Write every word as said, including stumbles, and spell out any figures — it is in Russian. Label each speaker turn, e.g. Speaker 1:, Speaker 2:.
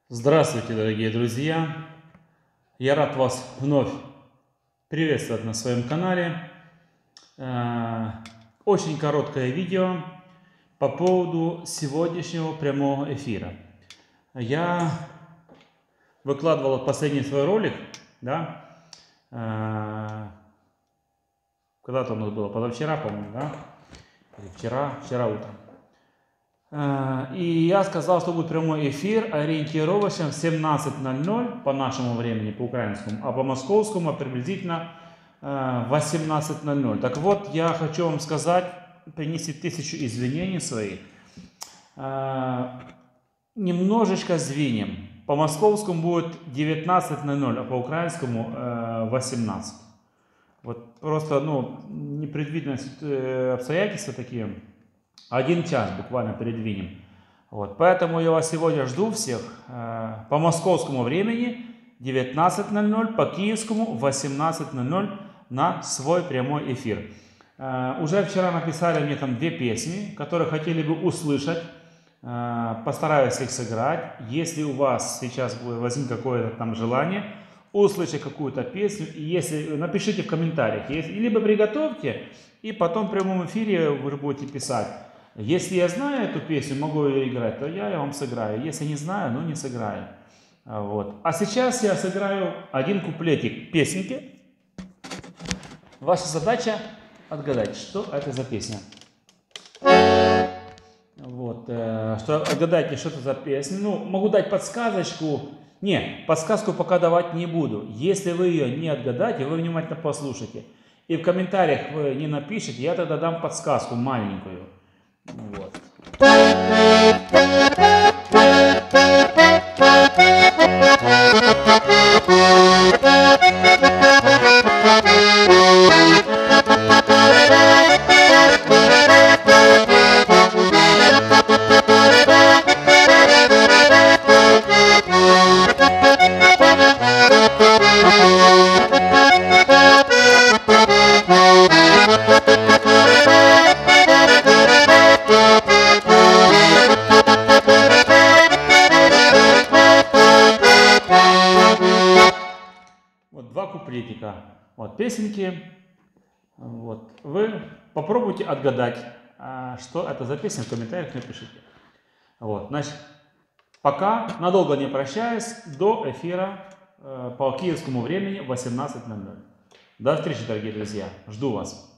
Speaker 1: Здравствуйте, дорогие друзья! Я рад вас вновь приветствовать на своем канале. Очень короткое видео по поводу сегодняшнего прямого эфира. Я выкладывал последний свой ролик, да, когда-то у нас было, позавчера, по-моему, да, или вчера, вчера утром. И я сказал, что будет прямой эфир ориентировочно в семнадцать ноль ноль по нашему времени, по украинскому, а по московскому приблизительно восемнадцать ноль ноль. Так вот, я хочу вам сказать, принести тысячу извинений своих. Немножечко сдвинем. По московскому будет девятнадцать ноль ноль, а по украинскому восемнадцать. Вот просто, ну, непредвиденные обстоятельства такие. Один час буквально передвинем. Вот. Поэтому я вас сегодня жду всех э, по московскому времени девятнадцать ноль ноль, по киевскому восемнадцать ноль ноль на свой прямой эфир. Э, уже вчера написали мне там две песни, которые хотели бы услышать. Э, постараюсь их сыграть. Если у вас сейчас возникнет какое-то там желание услышать какую-то песню, если напишите в комментариях, если, либо приготовьте, и потом в прямом эфире вы будете писать. Если я знаю эту песню, могу ее играть, то я ее вам сыграю. Если не знаю, ну не сыграю. Вот. А сейчас я сыграю один куплетик песенки. Ваша задача отгадать, что это за песня. Вот. Что, отгадайте, что это за песня. Ну, могу дать подсказочку. Не, подсказку пока давать не буду. Если вы ее не отгадаете, вы внимательно послушайте. И в комментариях вы не напишите, я тогда дам подсказку маленькую. Вот. Два куплетика, вот, песенки, вот, вы попробуйте отгадать, что это за песня, в комментариях напишите. Вот, значит, пока, надолго не прощаюсь, до эфира по киевскому времени восемнадцать ноль ноль. До встречи, дорогие друзья, жду вас.